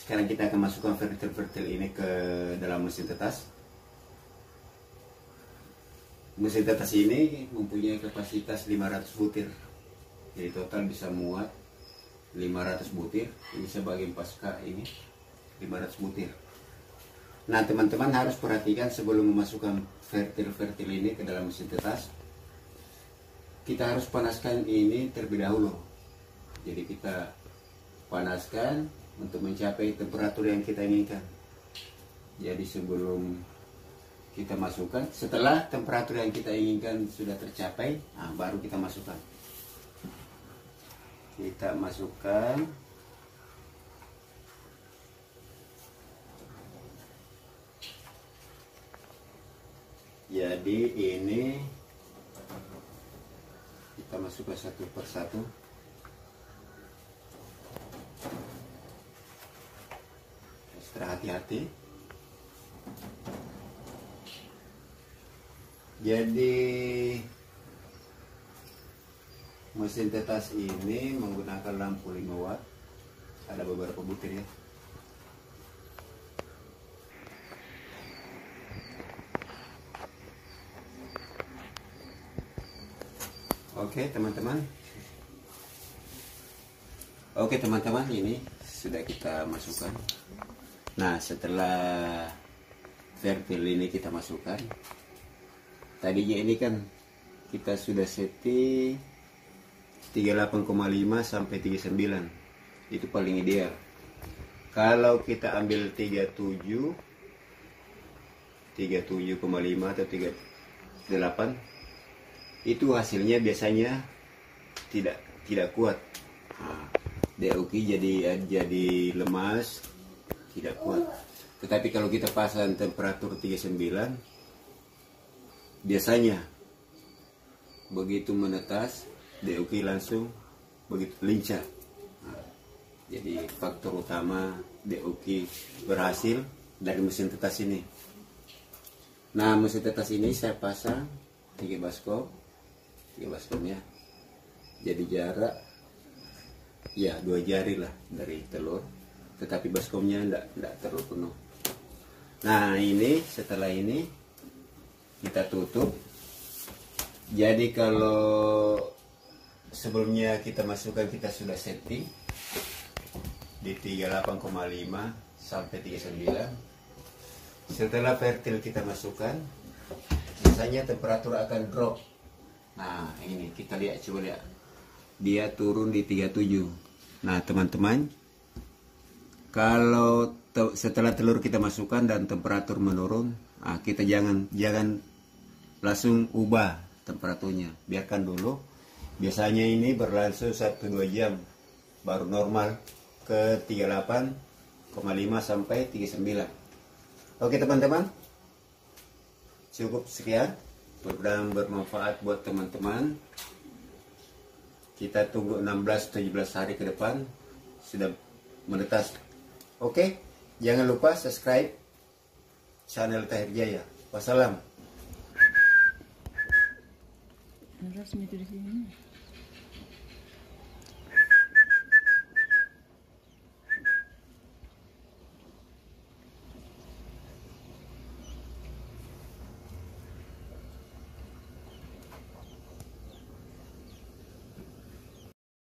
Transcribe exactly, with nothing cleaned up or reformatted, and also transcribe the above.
Sekarang kita akan masukkan fertil-fertil ini ke dalam mesin tetas. Mesin tetas ini mempunyai kapasitas lima ratus butir. Jadi total bisa muat lima ratus butir. Ini sebagai pasca ini lima ratus butir. Nah, teman-teman harus perhatikan sebelum memasukkan fertil-fertil ini ke dalam mesin tetas. Kita harus panaskan ini terlebih dahulu. Jadi kita panaskan untuk mencapai temperatur yang kita inginkan. Jadi sebelum kita masukkan, setelah temperatur yang kita inginkan sudah tercapai, nah baru kita masukkan. Kita masukkan. Jadi ini kita masukkan satu persatu. Hati-hati. Jadi mesin tetas ini menggunakan lampu lima watt. Ada beberapa butir ya. Oke teman-teman. Oke teman-teman, ini sudah kita masukkan. Nah, setelah fertil ini kita masukkan, tadinya ini kan kita sudah setting tiga puluh delapan koma lima sampai tiga puluh sembilan, itu paling ideal. Kalau kita ambil tiga puluh tujuh, tiga puluh tujuh koma lima atau tiga puluh delapan, itu hasilnya biasanya tidak tidak kuat. Nah, D U K jadi jadi lemas, tidak kuat. Tetapi kalau kita pasang temperatur tiga puluh sembilan, biasanya begitu menetas D U K langsung begitu lincah. Nah, jadi faktor utama D U K berhasil dari mesin tetas ini. Nah, mesin tetas ini saya pasang tiga baskom, tiga baskom ya. Jadi jarak ya dua jari lah dari telur. Tetapi baskomnya tidak tidak terlalu penuh. Nah, ini setelah ini kita tutup. Jadi kalau sebelumnya kita masukkan, kita sudah setting di tiga puluh delapan koma lima sampai tiga puluh sembilan. Setelah fertil kita masukkan, biasanya temperatur akan drop. Nah, ini kita lihat, coba lihat, dia turun di tiga puluh tujuh. Nah teman-teman, kalau te setelah telur kita masukkan dan temperatur menurun, nah, kita jangan jangan langsung ubah temperaturnya, biarkan dulu. Biasanya ini berlangsung satu dua jam baru normal ke tiga puluh delapan koma lima sampai tiga puluh sembilan. Oke teman-teman, cukup sekian, mudah-mudahan bermanfaat buat teman-teman. Kita tunggu enam belas tujuh belas hari ke depan sudah menetas. Oke, jangan lupa subscribe channel Tahir Jaya. Wassalam. Resmi itu di sini.